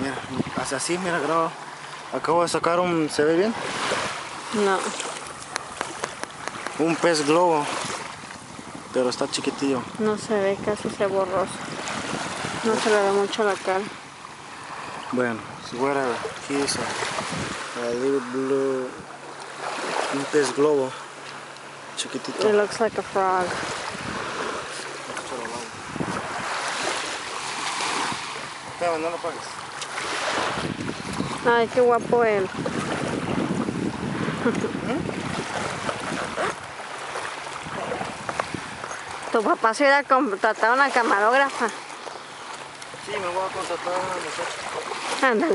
Mira, hace así, mira, graba. Acabo de sacar un... ¿Se ve bien? No. Un pez globo. Pero está chiquitillo. No se ve, casi se borroso. No se le ve mucho la cara. Bueno, whatever. Here's a little blue... Un pez globo. Chiquitito. It looks like a frog. Espérame, no lo pagues. Ay, qué guapo él. Tu papá se iba a contratar una camarógrafa. Sí, me voy a contratar a una muchacha. Ándale.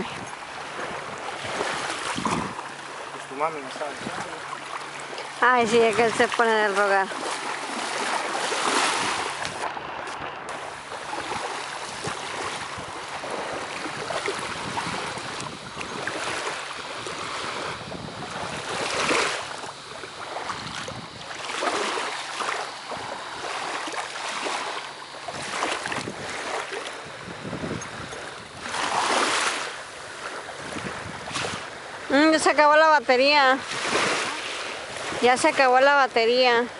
Pues tu mami me está diciendo. Ay, sí, es que él se pone del rogar. Ya se acabó la batería. Ya se acabó la batería.